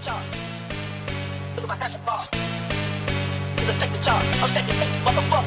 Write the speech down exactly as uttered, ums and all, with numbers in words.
Look at my passion bar. You can take the charge. I'm taking it, motherfucker.